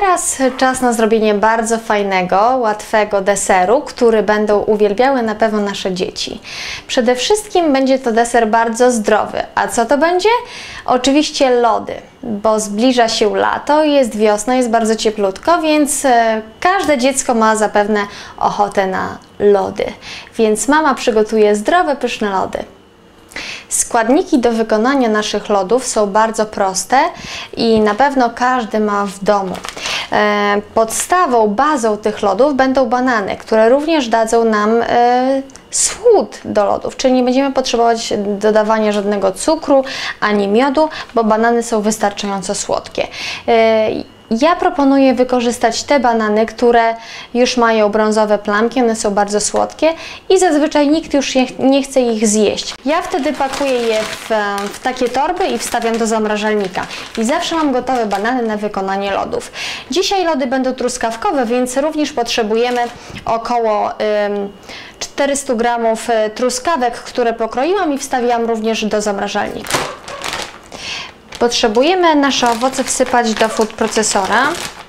teraz czas na zrobienie bardzo fajnego, łatwego deseru, który będą uwielbiały na pewno nasze dzieci. Przede wszystkim będzie to deser bardzo zdrowy. A co to będzie? Oczywiście lody, bo zbliża się lato, jest wiosna, jest bardzo cieplutko, więc każde dziecko ma zapewne ochotę na lody. Więc mama przygotuje zdrowe, pyszne lody. Składniki do wykonania naszych lodów są bardzo proste i na pewno każdy ma w domu. Podstawą, bazą tych lodów będą banany, które również dadzą nam słód do lodów, czyli nie będziemy potrzebować dodawania żadnego cukru ani miodu, bo banany są wystarczająco słodkie. Ja proponuję wykorzystać te banany, które już mają brązowe plamki, one są bardzo słodkie i zazwyczaj nikt już nie chce ich zjeść. Ja wtedy pakuję je w takie torby i wstawiam do zamrażalnika. I zawsze mam gotowe banany na wykonanie lodów. Dzisiaj lody będą truskawkowe, więc również potrzebujemy około 400 g truskawek, które pokroiłam i wstawiłam również do zamrażalnika. Potrzebujemy nasze owoce wsypać do food procesora.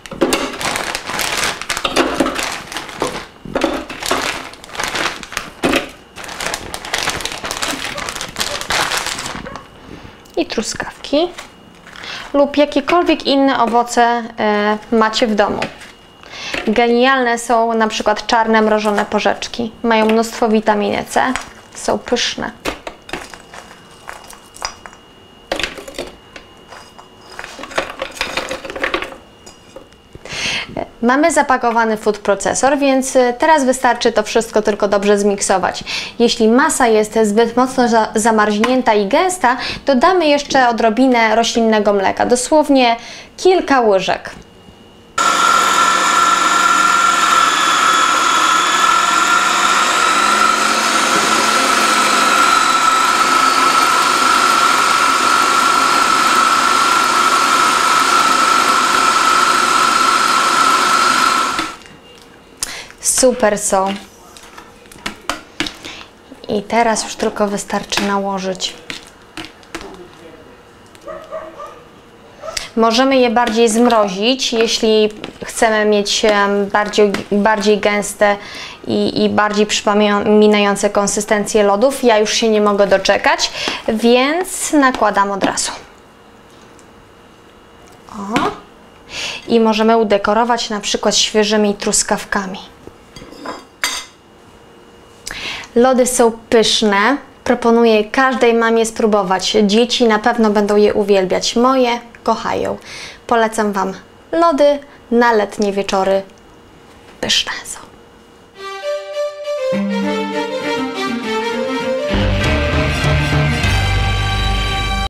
I truskawki lub jakiekolwiek inne owoce macie w domu. Genialne są na przykład czarne mrożone porzeczki. Mają mnóstwo witaminy C, są pyszne. Mamy zapakowany food procesor, więc teraz wystarczy to wszystko tylko dobrze zmiksować. Jeśli masa jest zbyt mocno zamarznięta i gęsta, dodamy jeszcze odrobinę roślinnego mleka, dosłownie kilka łyżek. Super są. I teraz już tylko wystarczy nałożyć. Możemy je bardziej zmrozić, jeśli chcemy mieć bardziej gęste i bardziej przypominające konsystencję lodów. Ja już się nie mogę doczekać, więc nakładam od razu. O. I możemy udekorować na przykład świeżymi truskawkami. Lody są pyszne. Proponuję każdej mamie spróbować. Dzieci na pewno będą je uwielbiać. Moje kochają. Polecam Wam lody na letnie wieczory. Pyszne są.